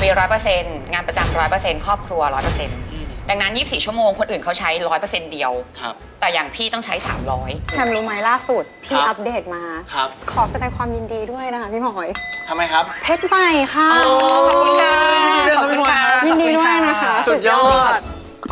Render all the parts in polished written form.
100%งานประจำ100%ครอบครัว100%ดังนั้น24ชั่วโมงคนอื่นเขาใช้100%เดียวแต่อย่างพี่ต้องใช้300 แถมรู้ไหมล่าสุดพี่อัปเดตมาขอแสดงความยินดีด้วยนะคะพี่หมอยทำไมครับเพชรใหม่ค่ะขอบคุณค่ะขอบคุณค่ะยินดีด้วยนะคะสุดยอด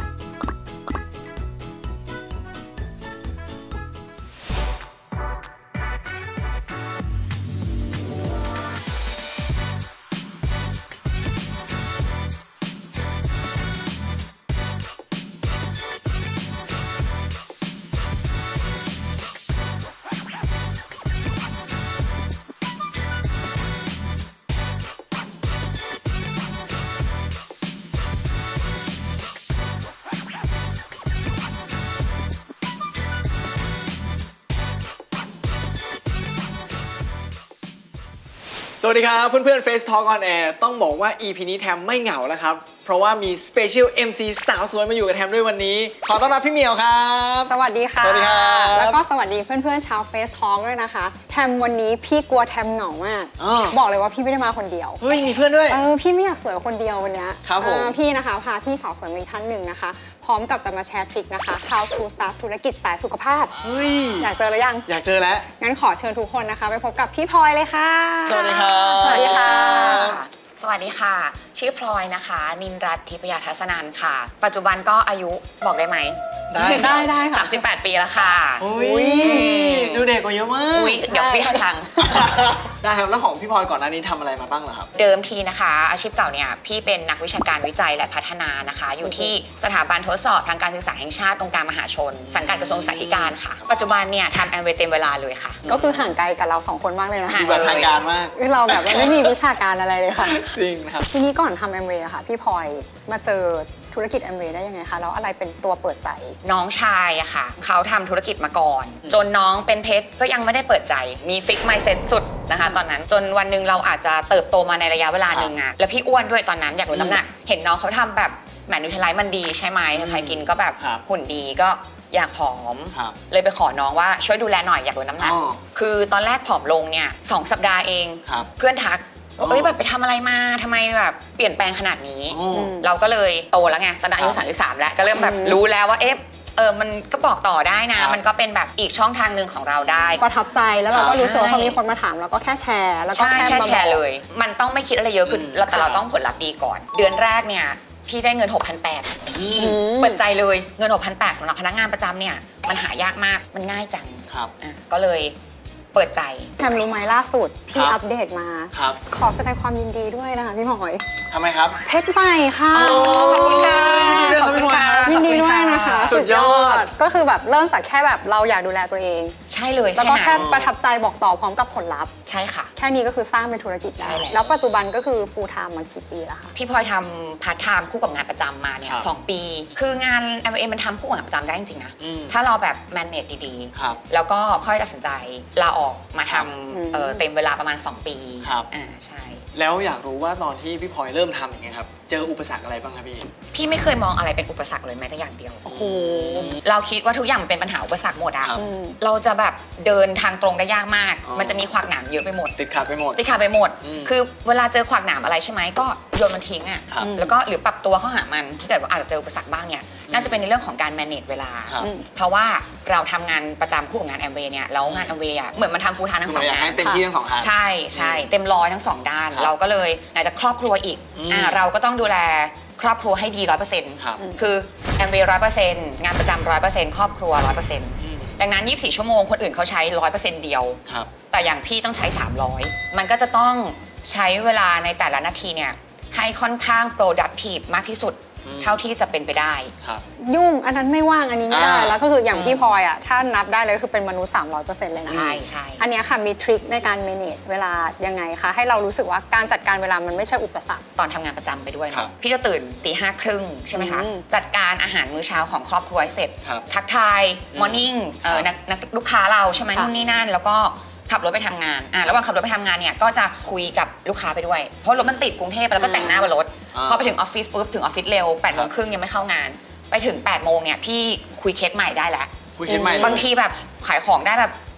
สวัสดีครับเพื่อนๆ Face Talk on Air ต้องบอกว่า EP นี้แทมไม่เหงาแล้วครับเพราะว่ามี Special MC สาวสวยมาอยู่กับแทมด้วยวันนี้ขอต้อนรับพี่เหมียวครับสวัสดีค่ะสวัสดีครับแล้วก็สวัสดีเพื่อนๆชาว Face Talk ด้วยนะคะแทมวันนี้พี่กลัวแทมเหงามากบอกเลยว่าพี่ไม่ได้มาคนเดียวเฮ้ยมีเพื่อนด้วยพี่ไม่อยากสวยคนเดียววันนี้ครับผมพี่นะคะพาพี่สาวสวยมาอีกท่านหนึ่งนะคะพร้อมกับจะมาแชร์ทริคนะคะ How to start ธุรกิจสายสุขภาพอยากเจอหรือยังอยากเจอแล้วงั้นขอเชิญทุกคนนะคะไปพบกับพี่พลอยเลยค่ะสวัสดีครับสวัสดีค่ะสวัสดีค่ะชื่อพลอยนะคะนินรัตน์ทิพยทัศนันท์ค่ะปัจจุบันก็อายุบอกได้ไหมได้ค่ะ 38 ปีแล้วค่ะดูเด็กกว่าเยอะมากเดี๋ยวพี่ให้ตังค์ได้ครับแล้วของพี่พลอยก่อนหน้านี้ทำอะไรมาบ้างเหรอครับเดิมทีนะคะอาชีพเก่าเนี่ยพี่เป็นนักวิชาการวิจัยและพัฒนานะคะอยู่ที่สถาบันทดสอบทางการศึกษาแห่งชาติองค์การมหาชนสังกัดกระทรวงศึกษาธิการค่ะปัจจุบันเนี่ยทำแอมเวย์เต็มเวลาเลยค่ะก็คือห่างไกลกับเรา2คนมากเลยนะห่างแบบทางการมากเราแบบไม่มีวิชาการอะไรเลยค่ะจริงนะครับทีนี้ก่อนทำแอมเวย์ค่ะพี่พลอยมาเจอธุรกิจแอมเวย์ได้ยังไงคะแล้วอะไรเป็นตัวเปิดใจน้องชายอะค่ะเขาทำธุรกิจมาก่อนจนน้องเป็นเพชรก็ยังไม่ได้เปิดใจมีฟิกไมซ์เซ็ตสุดนะคะตอนนั้นจนวันหนึ่งเราอาจจะเติบโตมาในระยะเวลาหนึ่งอะแล้วพี่อ้วนด้วยตอนนั้นอยากลดน้ำหนักเห็นน้องเขาทำแบบแหมนูเทลไลท์มันดีใช่ไหมใครกินก็แบบหุ่นดีก็อยากผอมเลยไปขอน้องว่าช่วยดูแลหน่อยอยากลดน้ำหนักคือตอนแรกผอมลงเนี่ย2 สัปดาห์เองเพื่อนทักแบบไปทำอะไรมาทำไมแบบเปลี่ยนแปลงขนาดนี้เราก็เลยโตแล้วไงตอนนั้นอายุ33แล้วก็เริ่มแบบรู้แล้วว่ามันก็บอกต่อได้นะมันก็เป็นแบบอีกช่องทางหนึ่งของเราได้ประทับใจแล้วเราก็รู้สึกว่าพอมีคนมาถามเราก็แค่แชร์แล้วก็แค่แชร์เลยมันต้องไม่คิดอะไรเยอะคือแต่เราต้องผลลัพธ์ดีก่อนเดือนแรกเนี่ยพี่ได้เงิน 6,800 เปิดใจเลยเงิน 6,800 สำหรับพนักงานประจำเนี่ยมันหายากมากมันง่ายจังก็เลยเปิดใจแถมรู้ไหมล่าสุดพี่อัปเดตมาขอแสดงความยินดีด้วยนะคะพี่หมอยทำไมครับเพชรใหม่ค่ะขอบคุณค่ะขอบคุณค่ะยินดีด้วยนะคะสุดยอดก็คือแบบเริ่มจากแค่แบบเราอยากดูแลตัวเองใช่เลยแล้วก็แค่ประทับใจบอกต่อพร้อมกับผลลัพธ์ใช่ค่ะแค่นี้ก็คือสร้างเป็นธุรกิจแล้วปัจจุบันก็คือ full time มากี่ปีแล้วคะพี่พลอยทำพาร์ทไทม์คู่กับงานประจำมาเนี่ย2 ปีคืองาน MLA มันทำคู่กับงานประจำได้จริงๆนะถ้าเราแบบ manage ดีๆแล้วก็ค่อยตัดสินใจลาออกมาทำเต็มเวลาประมาณ2 ปีใช่แล้วอยากรู้ว่าตอนที่พี่พลอยเริ่มทำอย่างเงี้ยครับเจออุปสรรคอะไรบ้างครับพี่ไม่เคยมองอะไรเป็นอุปสรรคเลยแม้แต่อย่างเดียวเราคิดว่าทุกอย่างมันเป็นปัญหาอุปสรรคหมดอะเราจะแบบเดินทางตรงได้ยากมากมันจะมีขวากหนามเยอะไปหมดติดขัดไปหมดคือเวลาเจอขวากหนามอะไรใช่ไหมก็โยนมันทิ้งอะแล้วก็หรือปรับตัวเข้าหามันถ้าเกิดว่าอาจจะเจออุปสรรคบ้างเนี่ยน่าจะเป็นในเรื่องของการ manage เวลาเพราะว่าเราทำงานประจำคู่กับงานแอมเวย์เนี่ยแล้วงานแอมเวย์อะเหมือนมันทำฟูลไทม์ทั้ง2 งานเต็มที่ทั้ง2 ทางใช่เต็มร้อยทั้ง2 ด้านเราก็เลยไหนจะครอบครัวอีกเราก็ต้องดูแลครอบครัวให้ดี 100% คือแอมเวย์100%งานประจำ100%ครอบครัว 100% ดังนั้น24ชั่วโมงคนอื่นเขาใช้ 100% เดียวแต่อย่างพี่ต้องใช้300มันก็จะต้องใช้เวลาในแต่ละนาทีเนี่ยให้ค่อนข้าง productive มากที่สุดเท่าที่จะเป็นไปได้ยุ่งอันนั้นไม่ว่างอันนี้ไม่ได้แล้วก็คืออย่างพี่พลอยอ่ะถ้านับได้เลยคือเป็นมนุษย์ 300% เลยนะใช่อันนี้ค่ะมีทริคในการ manage เวลายังไงคะให้เรารู้สึกว่าการจัดการเวลามันไม่ใช่อุปสรรคตอนทำงานประจำไปด้วยนะพี่จะตื่น5:30ใช่ไหมคะจัดการอาหารมื้อเช้าของครอบครัวเสร็จทักทายมอร์นิ่งนักลูกค้าเราใช่ไหมนู่นนี่นั่นแล้วก็ขับรถไปทำงานระหว่างขับรถไปทำงานเนี่ยก็จะคุยกับลูกค้าไปด้วยเพราะรถมันติดกรุงเทพแล้วก็แต่งหน้าบนรถพอไปถึงออฟฟิศปุ๊บถึงออฟฟิศเร็ว8:30ยังไม่เข้างานไปถึง8 โมงเนี่ยพี่คุยเคสใหม่ได้แล้วคุยเคสใหม่บางทีแบบขายของได้แบบ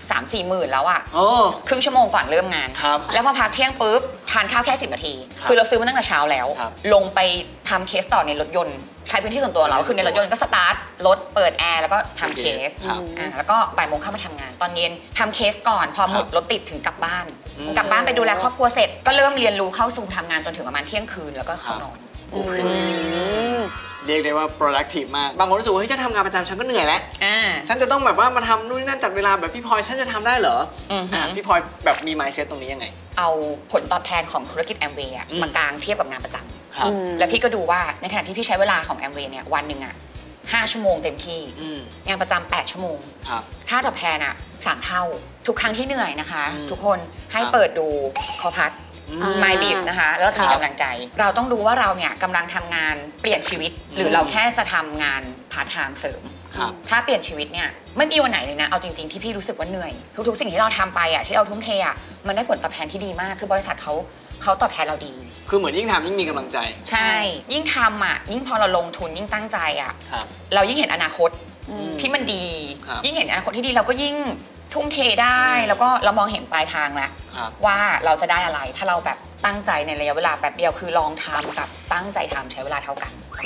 3-4 หมื่นแล้วอะโอ้ครึ่งชั่วโมงก่อนเริ่มงานครับแล้วพอพักเที่ยงปุ๊บทานข้าวแค่10 นาทีครับคือเราซื้อมาตั้งแต่เช้าแล้วครับลงไปทำเคสต่อในรถยนต์ใช้พื้นที่ส่วนตัวเราคือในรถยนต์ก็สตาร์ทรถเปิดแอร์แล้วก็ทำเคสครับแล้วก็บ่ายโมงเข้ามาทำงาน ตอนเย็นทำเคสก่อนพอหมดรถติดถึงกลับบ้านอืมกลับบ้านไปดูแลครอบครัวเสร็จก็เริ่มเรียนรู้เข้าสู่ทำงานจนถึงประมาณเที่ยงคืนแล้วก็เข้านอนเรียกได้ว่า productive มาก บางคนรู้สึกว่าเฮ้ยฉันทำงานประจำฉันก็เหนื่อยแล้ว ฉันจะต้องแบบว่ามาทำนู่นนี่นั่นจัดเวลาแบบพี่พลอยฉันจะทำได้เหรอ พี่พลอยแบบมี mindset ตรงนี้ยังไงเอาผลตอบแทนของธุรกิจแอมเวย์มากางเทียบกับงานประจำครับแล้วพี่ก็ดูว่าในขณะที่พี่ใช้เวลาของแอมเวย์เนี่ยวันหนึ่ง5 ชั่วโมงเต็มที่ งานประจำ8 ชั่วโมงครับค่าตอบแทน3 เท่า ทุกครั้งที่เหนื่อยนะคะอืมทุกคนให้เปิดดูคอพัท My b i z นะคะ แล้วเราจะมีกำลังใจ เราต้องดูว่าเราเนี่ยกำลังทำงานเปลี่ยนชีวิต หรือเราแค่จะทำงานพาร์ทไทม์เสริมครับถ้าเปลี่ยนชีวิตเนี่ยไม่มีวันไหนเลยนะ เอาจริงๆที่พี่รู้สึกว่าเหนื่อย ทุกๆสิ่งที่เราทำไปที่เราทุ่มเทมันได้ผลตอบแทนที่ดีมาก คือบริษัทเขาตอบแทนเราดีคือเหมือนยิ่งทำยิ่งมีกำลังใจใช่ ยิ่งทำยิ่งพอเราลงทุนยิ่งตั้งใจครับเรายิ่งเห็นอนาคตมที่มันดีครับยิ่งเห็นอนาคตที่ดีเราก็ยิ่งทุ่มเทได้ แล้วก็เรามองเห็นปลายทางแล้วครับว่าเราจะได้อะไร ถ้าเราแบบตั้งใจในระยะเวลาแบบเดียวคือลองทำกับตั้งใจทำใช้เวลาเท่ากัน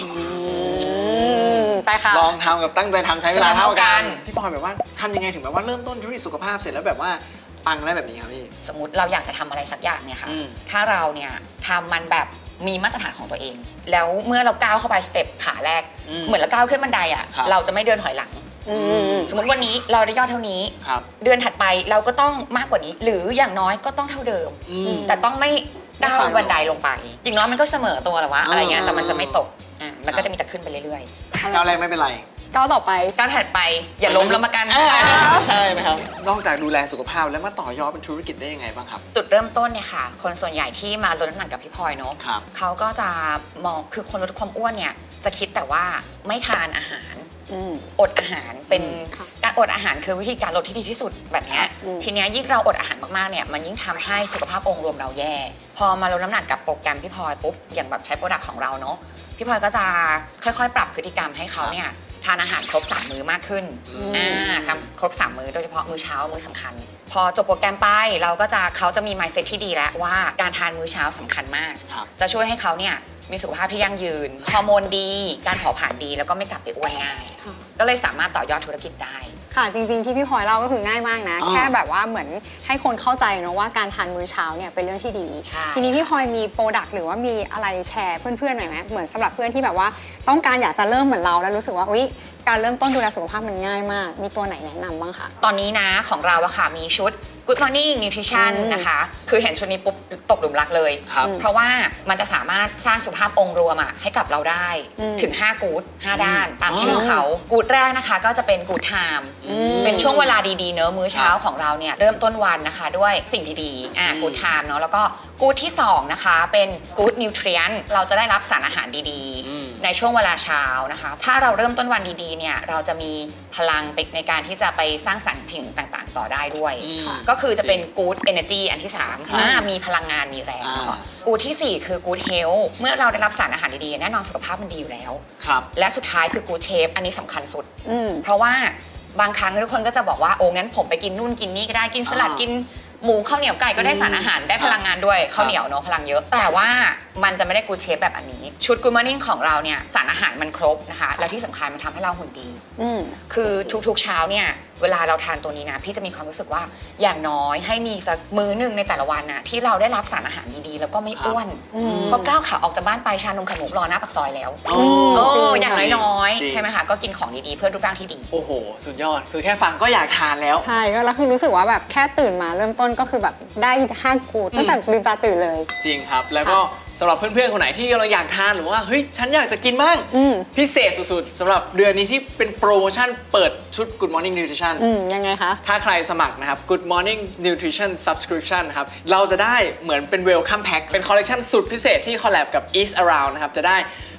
ไปค่ะลองทำกับตั้งใจทำใช้เวลาเท่ากัเท่ากัน นพี่พลอยแบบว่าทำยังไงถึงแบบว่าเริ่มต้นธุรกิจสุขภาพเสร็จแล้วแบบว่าปังได้แบบนี้ครับพี่สมมติเราอยากจะทำอะไรสักอย่างเนี่ยค่ะอืมถ้าเราเนี่ยทำมันแบบมีมาตรฐานของตัวเอง แล้วเมื่อเราก้าวเข้าไปสเต็ปขาแรก เหมือนเราก้าวขึ้นบันไดครับเราจะไม่เดินถอยหลัง สมมติวันนี้เราได้ยอดเท่านี้ครับเดือนถัดไปเราก็ต้องมากกว่านี้ หรืออย่างน้อยก็ต้องเท่าเดิม แต่ต้องไม่ก้าวบันไดลงไป จริงแล้วมันก็เสมอตัวแหละวะอะไรเงี้ย แต่มันจะไม่ตกมันก็จะมีแต่ขึ้นไปเรื่อยก้าวแรกไม่เป็นไรก้าวต่อไปๆ ก้าวถัดไปอย่าล้มแล้วมากันใช่นะครับ นอกจากดูแลสุขภาพแล้วมาต่อยอดเป็นธุรกิจได้ยังไงบ้างครับจุดเริ่มต้นเนี่ยค่ะ คนส่วนใหญ่ที่มาลดน้ำหนักกับพี่พลอยเนาะครับเขาก็จะมองคือคนลดความอ้วนเนี่ยจะคิดแต่ว่าไม่ทานอาหาร อดอาหารเป็นค่ะการอดอาหารคือวิธีการลดที่ดีที่สุดแบบเนี้ย ทีเนี้ยยิ่งเราอดอาหารมากๆเนี่ยมันยิ่งทำให้สุขภาพองค์รวมเราแย่ พอมาลดน้ำหนักกับโปรแกรมพี่พลอยปุ๊บอย่างแบบใช้โปรดักต์ของเราเนาะพี่พลอยก็จะค่อยๆ ปรับพฤติกรรมให้เขาเนี่ยทานอาหารครบ3 มื้อมากขึ้นทำครบ3 มื้อโดยเฉพาะมื้อเช้ามื้อสำคัญ พอจบโปรแกรมไปเขาจะมี mindset ที่ดีแล้วว่าการทานมื้อเช้าสำคัญมากครับจะช่วยให้เขาเนี่ยมีสุขภาพที่ยั่งยืนฮอร์โมนดีการเผาผลาญดีแล้วก็ไม่กลับไปอ้วนง่ายค่ะก็เลยสามารถต่อยอดธุรกิจได้ค่ะจริงๆที่พี่พลอยเล่าก็คือง่ายมากนะอ๋อแค่แบบว่าเหมือนให้คนเข้าใจเนอะว่าการทานมื้อเช้าเนี่ยเป็นเรื่องที่ดีใช่ทีนี้พี่พลอยมีโปรดักต์หรือว่ามีอะไรแชร์เพื่อนๆหน่อยไหมเหมือนสำหรับเพื่อนที่แบบว่าต้องการอยากจะเริ่มเหมือนเราแล้วรู้สึกว่าอุ๊ยการเริ่มต้นดูแลสุขภาพมันง่ายมาก มีตัวไหนแนะนำบ้างคะตอนนี้นะของเราอะค่ะมีชุด Good Morning Nutrition นะคะ คือเห็นชุดนี้ปุ๊บตกหลุมรักเลยครับเพราะว่ามันจะสามารถสร้างสุขภาพองค์รวมให้กับเราได้ถึง 5 กู๊ด 5 ด้าน ตามชื่อเขา กู๊ดแรกนะคะก็จะเป็นกู๊ดไทม์เป็นช่วงเวลาดีๆเนอะมื้อเช้าของเราเนี่ยเริ่มต้นวันนะคะด้วยสิ่งดีๆกู๊ดไทม์เนอะแล้วก็กู๊ดที่ 2 นะคะเป็นกู๊ดนิวทรีนเราจะได้รับสารอาหารดีๆ ในช่วงเวลาเช้านะคะถ้าเราเริ่มต้นวันดีๆเนี่ยเราจะมีพลังในการที่จะไปสร้างสรรค์สิ่งต่างๆ ต่อได้ด้วย ก็คือจะเป็น Good Energy อันที่3มีพลังงานมีแรงเนาะกูดที่ 4 คือ Good Health เมื่อเราได้รับสารอาหารดีๆแน่นอนสุขภาพมันดีอยู่แล้วครับและสุดท้ายคือ Good Shape อันนี้สำคัญสุด เพราะว่าบางครั้งทุกคนก็จะบอกว่าโอ้งั้นผมไปกินนู่นกินนี่ก็ได้กินสลัดกินหมูข้าวเหนียวไก่ก็ได้สารอาหารได้พลังงานด้วยข้าวเหนียวเนาะพลังเยอะ แต่ว่ามันจะไม่ได้ Good Shape แบบอันนี้ชุด Good Morning ของเราเนี่ยสารอาหารมันครบนะคะแล้วที่สำคัญมันทำให้เราหุ่นดี คือทุกๆเช้าเนี่ยเวลาเราทานตัวนี้นะพี่จะมีความรู้สึกว่าอย่างน้อยให้มีสักมื้อหนึ่งในแต่ละวันนะที่เราได้รับสารอาหารดีๆแล้วก็ไม่อ้วนเพราะก้าวขาออกจากบ้านไปชานมไข่มุกรอหน้าปากซอยแล้วจริงอย่างน้อยจริงๆใช่ไหมคะก็กินของดีๆเพื่อรูปร่างที่ดีโอ้โห สุดยอด คือแค่ฟังก็อยากทานแล้วใช่ก็แล้วคือรู้สึกว่าแบบแค่ตื่นมาเริ่มต้นก็คือแบบได้5 กู๊ดตั้งแต่ลืมตาตื่นเลยจริงครับ แล้วก็สำหรับเพื่อนๆ คนไหนที่กำลังอยากทานหรือว่าเฮ้ยฉันอยากจะกินบ้างพิเศษสุดๆสำหรับเดือนนี้ที่เป็นโปรโมชั่นเปิดชุด Good Morning Nutrition ยังไงคะถ้าใครสมัครนะครับ Good Morning Nutrition Subscription นะครับเราจะได้เหมือนเป็น Welcome Pack เป็นคอลเลกชันสุดพิเศษที่คอลแลบกับ East Around นะครับจะได้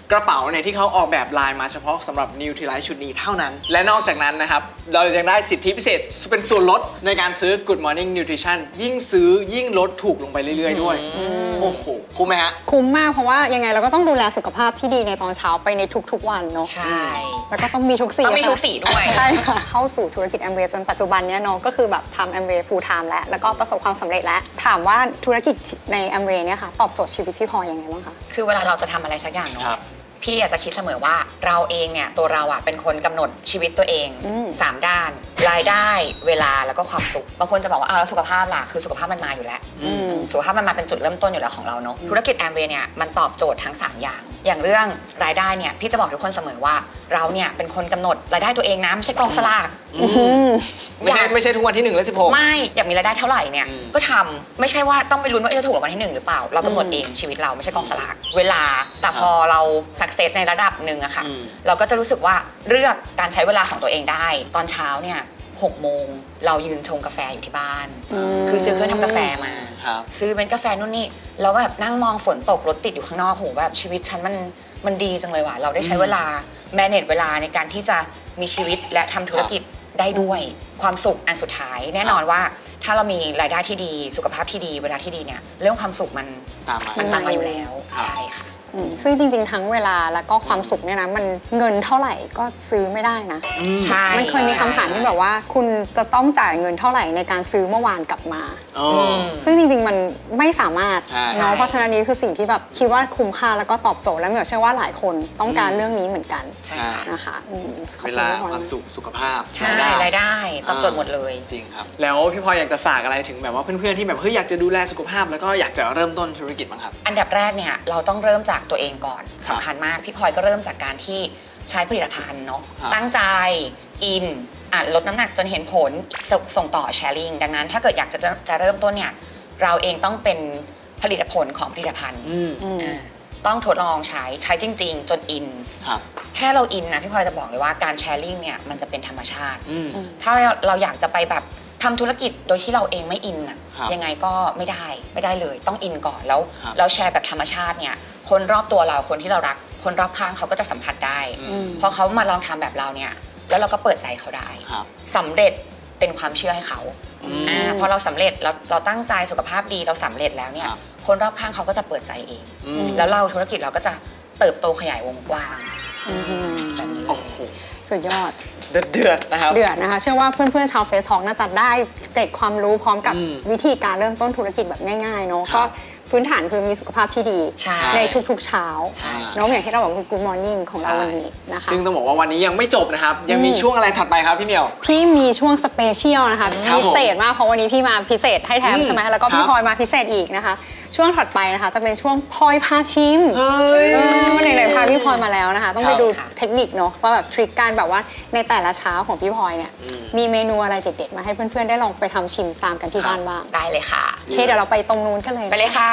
กระเป๋าเนี่ยที่เขาออกแบบลายมาเฉพาะสำหรับ Nutrilite ชุดนี้เท่านั้นและนอกจากนั้นนะครับเรายังได้สิทธิพิเศษเป็นส่วนลดในการซื้อ Good Morning Nutrition ยิ่งซื้อยิ่งลดถูกลงไปเรื่อยๆด้วยโอ้โหคุ้มไหมฮะคุ้มมากเพราะว่ายังไงเราก็ต้องดูแลสุขภาพที่ดีในตอนเช้าไปในทุกๆวันเนาะใช่แล้วก็ต้องมีทุกสีต้องมีทุกสีด้วยใช่ค่ะเข้าสู่ธุรกิจ Amway จนปัจจุบันเนี้ยเนาะก็คือแบบทำ Amway full time แล้วก็ประสบความสำเร็จแล้วถามว่าธุรกิจใน Amway เนี่ยค่ะตอบโจทย์ชีวิตพี่พลอยยังไงบ้างคะคือเวลาเราจะทำอะไรสักอย่างเนาะพี่อยากจะคิดเสมอว่าเราเองเนี่ยตัวเราอ่ะเป็นคนกำหนดชีวิตตัวเอง3 ด้านรายได้เวลาแล้วก็ความสุขบางคนจะบอกว่าแล้วสุขภาพล่ะคือสุขภาพมันมาอยู่แล้วสุขภาพมันมาเป็นจุดเริ่มต้นอยู่แล้วของเราเนาะธุรกิจ Amway เนี่ยมันตอบโจทย์ทั้ง3อย่างเรื่องรายได้เนี่ยพี่จะบอกทุกคนเสมอว่าเราเนี่ยเป็นคนกำหนดรายได้ตัวเองนะไม่ใช่กองสลากไม่ใช่ทุกวันที่1และ16 ไม่อยากมีรายได้เท่าไหร่เนี่ยก็ทำไม่ใช่ว่าต้องไปลุ้นว่าจะถูกรางวัลที่1หรือเปล่าเรากำหนดเองชีวิตเราไม่ใช่กองสลากเวลาแต่พอเราสักเซสในระดับหนึ่งอะค่ะเราก็จะรู้สึกว่าเลือกการใช้เวลาของตัวเองได้ตอนเช้าเนี่ย6 โมงเรายืนชงกาแฟอยู่ที่บ้านคือซื้อเครื่องทำกาแฟมาซื้อเป็นกาแฟนู่นนี่แล้วแบบนั่งมองฝนตกรถติดอยู่ข้างนอกโหแบบชีวิตฉันมันดีจังเลยว่ะเราได้ใช้เวลาmanage เวลาในการที่จะมีชีวิตและทำธุรกิจได้ด้วยความสุขอันสุดท้ายแน่นอนว่าถ้าเรามีรายได้ที่ดีสุขภาพที่ดีเวลาที่ดีเนี่ยเรื่องความสุขมันตามมาอยู่แล้วใช่ค่ะซึ่งจริงๆทั้งเวลาแล้วก็ความสุขเนี่ยนะมันเงินเท่าไหร่ก็ซื้อไม่ได้นะใช่มันเคยมีคำถามที่แบบว่าคุณจะต้องจ่ายเงินเท่าไหร่ในการซื้อเมื่อวานกลับมาซึ่งจริงๆมันไม่สามารถเนาะเพราะฉะนั้นนี้คือสิ่งที่แบบคิดว่าคุ้มค่าแล้วก็ตอบโจทย์และเชื่อว่าหลายคนต้องการเรื่องนี้เหมือนกันนะคะเวลาความสุขภาพใช่รายได้ตอบโจทย์หมดเลยจริงครับแล้วพี่พลอยอยากจะฝากอะไรถึงแบบว่าเพื่อนๆที่แบบอยากจะดูแลสุขภาพแล้วก็อยากจะเริ่มต้นธุรกิจบ้างครับอันดับแรกเนี่ยเราต้องเริ่มจากตัวเองก่อนสำคัญมากพี่พลอยก็เริ่มจากการที่ใช้ผลิตภัณฑ์เนาะตั้งใจอินลดน้ำหนักจนเห็นผลส่งต่อแชร์ลิงดังนั้นถ้าเกิดอยากจะเริ่มต้นเนี่ยเราเองต้องเป็นผลิตผลของผลิตภัณฑ์ต้องทดลองใช้จริงๆจนอินแค่เราอินนะพี่พลอยจะบอกเลยว่าการแชร์ลิงเนี่ยมันจะเป็นธรรมชาติถ้าเราอยากจะไปแบบทำธุรกิจโดยที่เราเองไม่อินอะยังไงก็ไม่ได้เลยต้องอินก่อนแล้วเราแชร์แบบธรรมชาติเนี่ยคนรอบตัวเราคนที่เรารักคนรอบข้างเขาก็จะสัมผัสได้พอเขามาลองทำแบบเราเนี่ยแล้วเราก็เปิดใจเขาได้สำเร็จเป็นความเชื่อให้เขาพอเราสำเร็จเราตั้งใจสุขภาพดีเราสำเร็จแล้วเนี่ยคนรอบข้างเขาก็จะเปิดใจเองแล้วเราธุรกิจเราก็จะเติบโตขยายวงกว้างแบบนี้สุดยอดเดือดนะครับเดือดนะคะเชื่อว่าเพื่อนๆชาวเฟซท็อกน่าจะได้เกร็ดความรู้พร้อมกับวิธีการเริ่มต้นธุรกิจแบบง่ายๆเนาะก็พื้นฐานคือมีสุขภาพที่ดีในทุกๆเช้าเนาะอย่างที่เราบอกคือ Good Morning ของเราวันนี้นะคะซึ่งต้องบอกว่าวันนี้ยังไม่จบนะครับยังมีช่วงอะไรถัดไปครับพี่เหมียวพี่มีช่วงสเปเชียลนะคะพิเศษมากเพราะวันนี้พี่มาพิเศษให้แถมใช่ไหมแล้วก็พี่พลอยมาพิเศษอีกนะคะช่วงถัดไปนะคะจะเป็นช่วงพลอยพาชิมวันไหนๆพาพี่พลอยมาแล้วนะคะต้องไปดูเทคนิคเนาะว่าแบบทริคการแบบว่าในแต่ละเช้าของพี่พลอยเนี่ยมีเมนูอะไรเด็ดๆมาให้เพื่อนๆได้ลองไปทำชิมตามกันที่บ้านบ้างได้เลยค่ะโอเคเดี๋ยวเราไปตรงนู้นกันเลยไปเลยค่ะ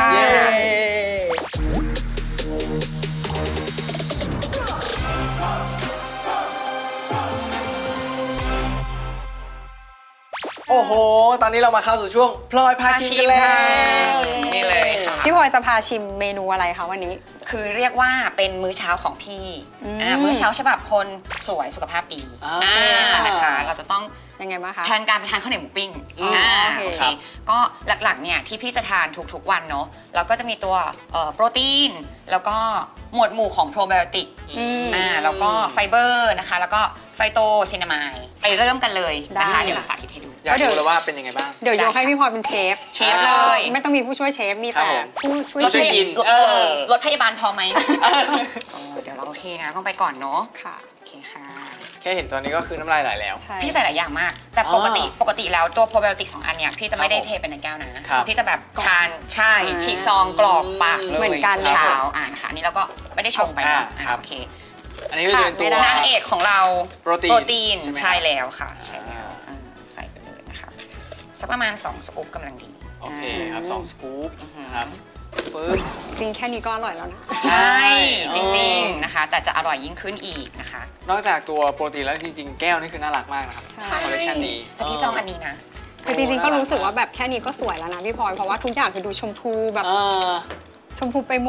โอ้โหตอนนี้เรามาเข้าสู่ช่วงพลอยพาชิมกันแล้วนี่เลยค่ะพี่พลอยจะพาชิมเมนูอะไรคะวันนี้คือเรียกว่าเป็นมื้อเช้าของพี่มื้อเช้าฉบับคนสวยสุขภาพดีนะคะเราจะต้องยังไงบ้างคะแทนการไปทานข้าวเหนียวหมูปิ้งโอเคก็หลักๆเนี่ยที่พี่จะทานทุกๆวันเนาะเราก็จะมีตัวโปรตีนแล้วก็หมวดหมู่ของโปรไบโอติกแล้วก็ไฟเบอร์นะคะแล้วก็ไฟโตซินามายไปเริ่มกันเลยนะคะเดี๋ยวสาธิตให้ดูอยากรู้แล้วว่าเป็นยังไงบ้างเดี๋ยวยกให้พี่พลอยเป็นเชฟเลยไม่ต้องมีผู้ช่วยเชฟมีแต่ผู้ช่วยเชฟรถพยาบาลพอไหมเดี๋ยวเราโอเคนะต้องไปก่อนเนาะค่ะโอเคค่ะแค่เห็นตอนนี้ก็คือน้ำลายไหลแล้วพี่ใส่หลายอย่างมากแต่ปกติแล้วตัวโปรไบโอติก2 อันเนี่ยพี่จะไม่ได้เทเป็นในแก้วนะพี่จะแบบทานใช่ฉีกซองกรอกปากเลยเหมือนกันเช้าค่ะอันนี้เราก็ไม่ได้ชงไปนะโอเคอันนี้คือตัวนางเอกของเราโปรตีนใช่แล้วค่ะใช่แล้วใส่ไปเลยนะคะสักประมาณ2 สกู๊ปกำลังดีโอเคครับ2 สกู๊ปครับจริงแค่นี้ก็อร่อยแล้วนะใช่จริงๆนะคะแต่จะอร่อยยิ่งขึ้นอีกนะคะนอกจากตัวโปรตีนแล้วจริงๆแก้วนี่คือน่ารักมากนะครับคอลเลคชันนี้แต่พี่จองอันนี้นะคือจริงๆก็รู้สึกว่าแบบแค่นี้ก็สวยแล้วนะพี่พลอยเพราะว่าทุกอย่างคือดูชมพูแบบชมพูไปหมด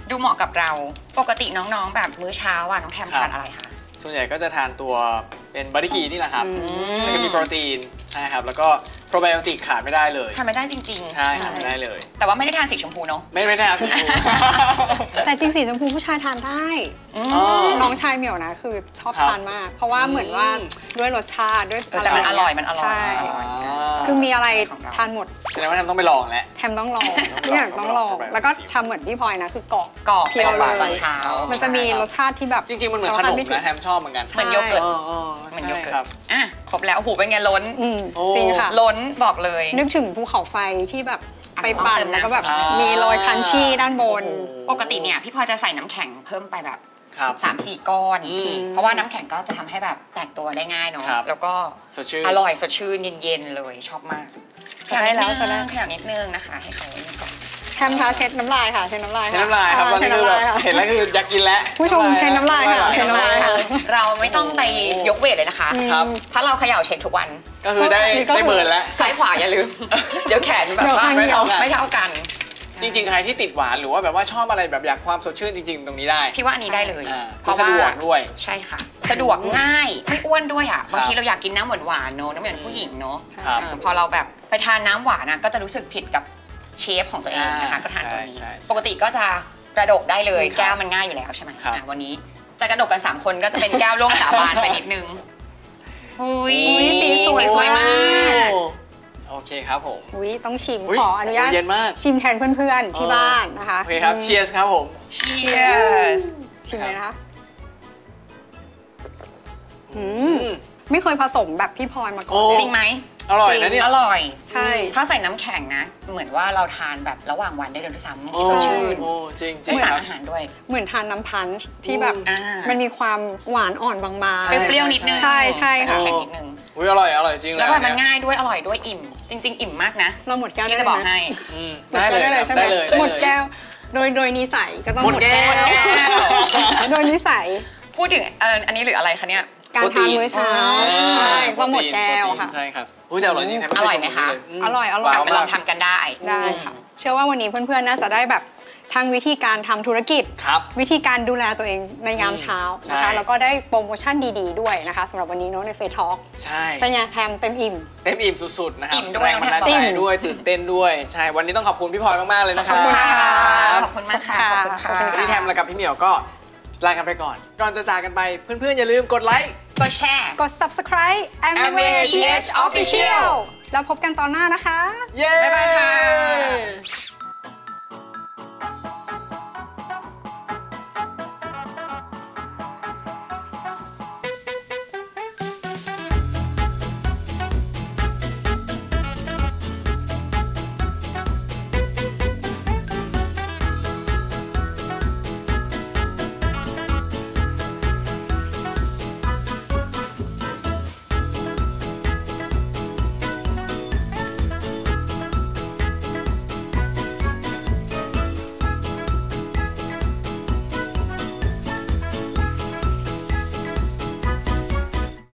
ดูเหมาะกับเราปกติน้องๆแบบมื้อเช้าอ่ะน้องแทมทานอะไรคะส่วนใหญ่ก็จะทานตัวเป็นบาร์บีคิวนี่แหละครับแล้วก็มีโปรตีนใช่ครับแล้วก็โปรไบโอติกขาดไม่ได้เลยทานไม่ได้จริงๆใช่ขาดไม่ได้เลยแต่ว่าไม่ได้ทานสีชมพูเนาะไม่ได้ครับคุณครูแต่จริงสีชมพูผู้ชายทานได้อ๋อน้องชายเหมียวนะคือชอบครับทานมาก เพราะว่าเหมือนว่าด้วยรสชาติด้วยแต่มันอร่อยมันอร่อยใช่มันอร่อยคือมีอะไรของเราทานหมดแสดงว่าแทมต้องไปลองแล้วแทมต้องลองทุกอย่างต้องลอง แล้วก็ทำเหมือนพี่พลอยนะคือกรอกกรอบเคี่ยวไปเลยตอนเช้ามันจะมีรสชาติที่แบบจริงๆมันเหมือนขนมนะแทมชอบเหมือนกันเหมือนโยเกิร์ตใช่เหมือนโยเกิร์ครัตบอ่ะครบแล้วโอ้โหเป็นไงล้นโอ้จริงค่ะล้นบอกเลยนึกถึงภูเขาไฟที่แบบอ่ะไปปั่นต้องเติมน้ำแล้วก็แบบอ่ามีมีโรยครันชี่ด้านบนปกติเนี่ยพี่พลอยจะใส่น้ำแข็งเพิ่มไปแบบครับ 3-4 ก้อนอืมเพราะว่าน้ำแข็งก็จะทำให้แบบแตกตัวได้ง่ายเนาะครับแล้วก็สดชื่นอร่อยสดชื่นเย็นๆเลยชอบมากใช่แล้วขยับนิดนึงนะคะ ให้เขานี่ก่อนแทมคะเช็ดน้ำลายค่ะเช็ดน้ำลายเห็นน้ำลายครับตอนเช็นี้ดคือน้ำแบลายบค่ะเห็นแล้วคืออยากกินแล้วผู้ชมเช็ดน้ำลายค่ะเช็ดน้ำลายค่ะเราไม่ต้องไปยกเวทเลยนะคะครับถ้าเราเขย่าเช็คทุกวันก็คือได้นี่ก็คือได้เบิร์นแล้วซ้ายขวาอย่าลืม เดี๋ยวแขนแบบว่าไม่เท่ากันไม่เท่ากันจริงๆ ใครที่ติดหวานหรือว่าแบบว่าชอบอะไรแบบอยากความสดชื่นจริงๆ ตรงนี้ได้พี่ว่าอันนี้ได้เลยอ่าเพราะสะว่าดวกด้วยใช่ค่ะ สะดวกง่ายไม่อ้วนด้วยอ่ะบางทีเราอยากกินน้ำหวานๆเนอะน้ำเหมือนผู้หญิงเนอะครับพอเราแบบไปทานน้ำหวานนะก็จะรู้สึกผิดกับเชฟของตัวเองนะคะอ่าก็ทานตัวนี้ใช่ปกติก็จะกระดกได้เลยครับแก้วมันง่ายอยู่แล้วใช่ไหมครับวันนี้จะกระดกกัน 3 คนก็จะเป็นแก้วร่วมสาบานไปนิดนึงหุยอุ๊ยสีสวยสวยมากโอเคครับผมอุ๊ยต้องชิมอุ๊ยขออนุญาตเย็นมากชิมแทนเพื่อนๆที่บ้านนะคะโอเคครับเชียร์ครับผม Cheers ชิมเลยนะคะอืม ไม่เคยผสมแบบพี่พลอยมาก่อโอ้นจริงไหมอร่อยนะเนี่ยอร่อยใช่ถ้าใส่น้ำแข็งนะ เหมือนว่าเราทานแบบระหว่างวันได้เลยด้วยซ้ำโอ้สดชื่นโอ้จริงจริได้งสารครับอาหารด้วยเหมือนทานน้ำพันช์ที่แบบอ่ามัมันมีความหวานอ่อนบางใช่เปรี้ยวๆนิดนึงใช่ใช่ค่ะใส่น้ำแข็งนิดนึงอุ้ยอร่อยจริงเลยแล้วแบบมันเยง่ายด้วยอร่อยด้วยอิ่ม จริง ๆ อิ่มมากนะๆ เราหมดแก้วได้ที่เลยจะบอกนะให้อืมหมดแก้วได้เลยใช่ไหมได้เลยหมดแก้วโดยนิสัยก็ต้องหมดแก้วโดยนิสัยพูดถึงอันนี้หรืออะไรคะเนี่ยการทานมื้อเช้า ใช่ต้องหมดแก้วค่ะใช่ครับอุ้ยแต่อร่อยจริงนะอร่อยไหมคะอร่อยว้าวไปลองมากทำกันได้ได้ค่ะ เชื่อว่าวันนี้เพื่อนๆ น่าจะได้แบบทั้งวิธีการทำธุรกิจครับวิธีการดูแลตัวเองในยามเช้านะคะใช่แล้วก็ได้โปรโมชั่นดีๆ ด้วยนะคะสำหรับวันนี้เนาะในเฟซท็อกใช่เป็นไงแทมเต็มอิ่มเต็มอิ่มสุดๆ นะครับอิ่มด้วยแรงบันดาลใจอิ่มด้วยตื่นเต้นด้วย ใช่ วันนี้ต้องขอบคุณพี่พลอยมากๆเลยนะคขรัอบบคุณค่ะครับขอบคุณมากค่ะ ขอบคุณค่ะขอบคุณค่ะพี่แทมและกับพี่เหมียวก็ลากันไปก่อน ก่อนจะจากกันไปเพื่อนๆ อย่าลืมกดไลค์กดแชร์กด subscribe MVTH Official แล้วพบกันตอนหน้านะคะเย้บ๊ายบายค่ะ